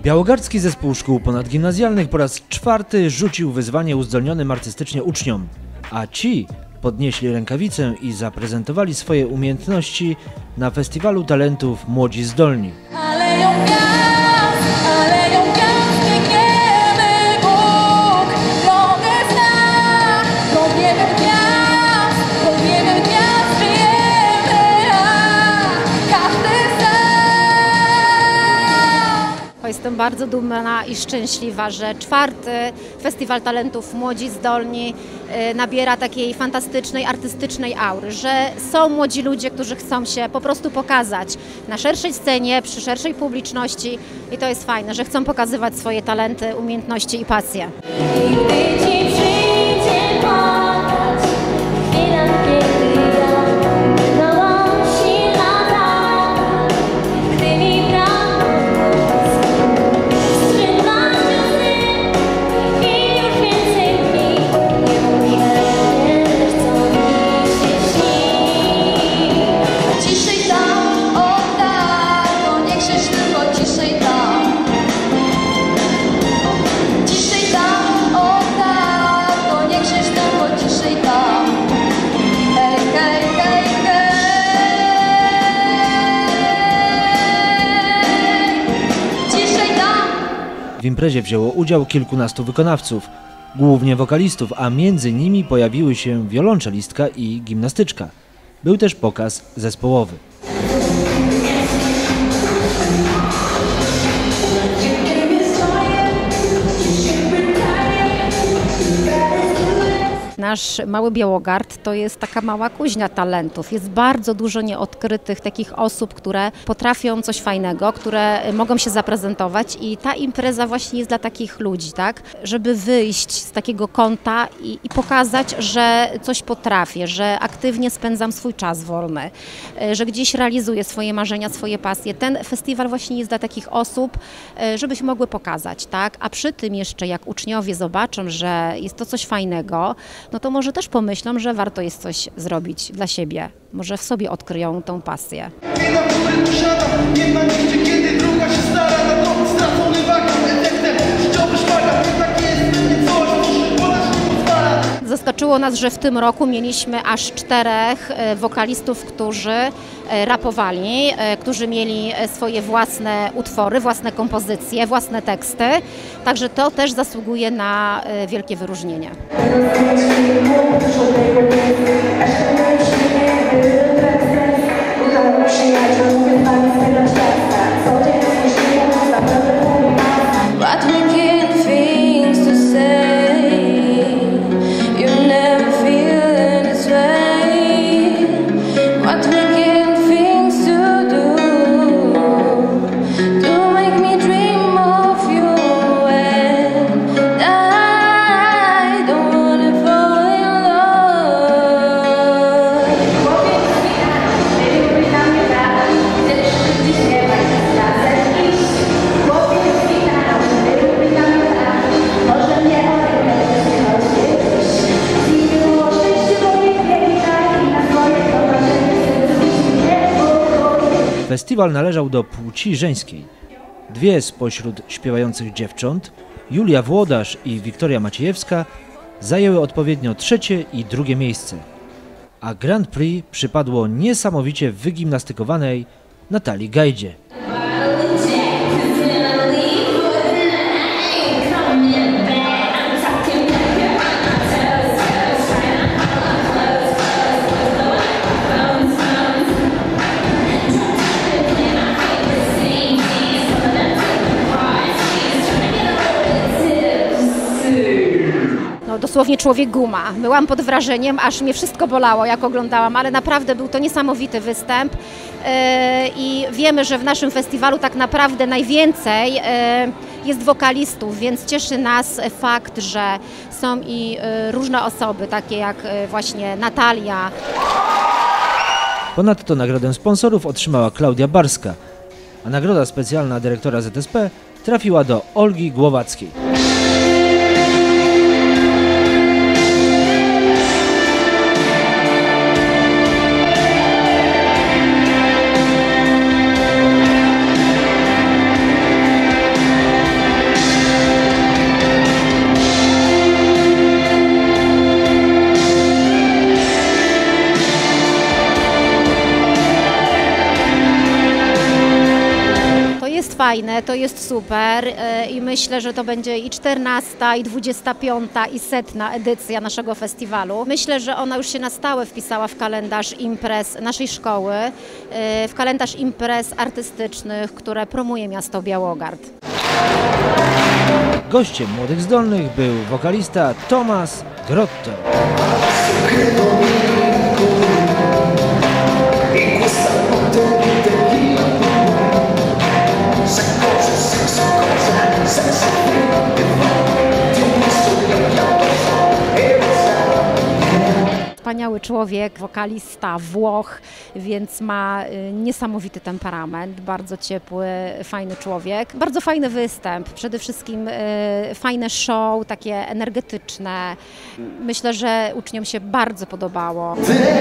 Białogardzki Zespół Szkół Ponadgimnazjalnych po raz czwarty rzucił wyzwanie uzdolnionym artystycznie uczniom, a ci podnieśli rękawicę i zaprezentowali swoje umiejętności na Festiwalu Talentów Młodzi Zdolni. Jestem bardzo dumna i szczęśliwa, że czwarty Festiwal Talentów Młodzi Zdolni nabiera takiej fantastycznej, artystycznej aury, że są młodzi ludzie, którzy chcą się po prostu pokazać na szerszej scenie, przy szerszej publiczności i to jest fajne, że chcą pokazywać swoje talenty, umiejętności i pasje. W imprezie wzięło udział kilkunastu wykonawców, głównie wokalistów, a między nimi pojawiły się wiolonczelistka i gimnastyczka. Był też pokaz zespołowy. Nasz mały Białogard to jest taka mała kuźnia talentów. Jest bardzo dużo nieodkrytych takich osób, które potrafią coś fajnego, które mogą się zaprezentować i ta impreza właśnie jest dla takich ludzi, tak? Żeby wyjść z takiego kąta i pokazać, że coś potrafię, że aktywnie spędzam swój czas wolny, że gdzieś realizuję swoje marzenia, swoje pasje. Ten festiwal właśnie jest dla takich osób, żeby się mogły pokazać, tak? A przy tym jeszcze jak uczniowie zobaczą, że jest to coś fajnego, no to może też pomyślą, że warto jest coś zrobić dla siebie. Może w sobie odkryją tą pasję. Zaskoczyło nas, że w tym roku mieliśmy aż 4 wokalistów, którzy rapowali, którzy mieli swoje własne utwory, własne kompozycje, własne teksty. Także to też zasługuje na wielkie wyróżnienie. Festiwal należał do płci żeńskiej. 2 spośród śpiewających dziewcząt, Julia Włodarz i Wiktoria Maciejewska, zajęły odpowiednio 3. i 2. miejsce. A Grand Prix przypadło niesamowicie wygimnastykowanej Natalii Gajdzie. Dosłownie człowiek guma. Byłam pod wrażeniem, aż mnie wszystko bolało, jak oglądałam, ale naprawdę był to niesamowity występ i wiemy, że w naszym festiwalu tak naprawdę najwięcej jest wokalistów, więc cieszy nas fakt, że są i różne osoby, takie jak właśnie Natalia. Ponadto nagrodę sponsorów otrzymała Klaudia Barska, a nagroda specjalna dyrektora ZSP trafiła do Olgi Głowackiej. fajne, to jest super i myślę, że to będzie i 14, i 25, i 100 edycja naszego festiwalu. Myślę, że ona już się na stałe wpisała w kalendarz imprez naszej szkoły, w kalendarz imprez artystycznych, które promuje miasto Białogard. Gościem Młodych Zdolnych był wokalista Tomasz Grotto. Wspaniały człowiek, wokalista, Włoch, więc ma niesamowity temperament, bardzo ciepły, fajny człowiek. Bardzo fajny występ, przede wszystkim fajne show, takie energetyczne. Myślę, że uczniom się bardzo podobało.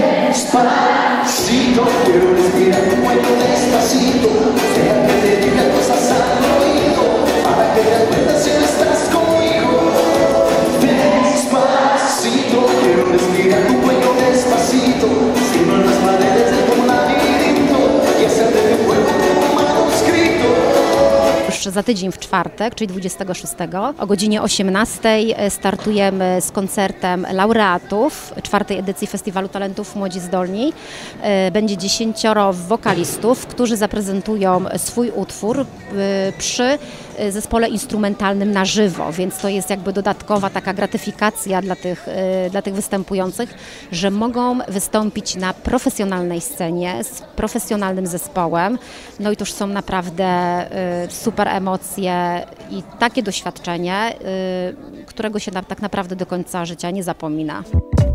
Już za tydzień w czwartek, czyli 26 o godzinie 18 startujemy z koncertem laureatów 4. edycji Festiwalu Talentów Młodzi Zdolni. Będzie 10 wokalistów, którzy zaprezentują swój utwór przy zespole instrumentalnym na żywo, więc to jest jakby dodatkowa taka gratyfikacja dla tych występujących, że mogą wystąpić na profesjonalnej scenie z profesjonalnym zespołem. No i to już są naprawdę super emocje i takie doświadczenie, którego się tak naprawdę do końca życia nie zapomina.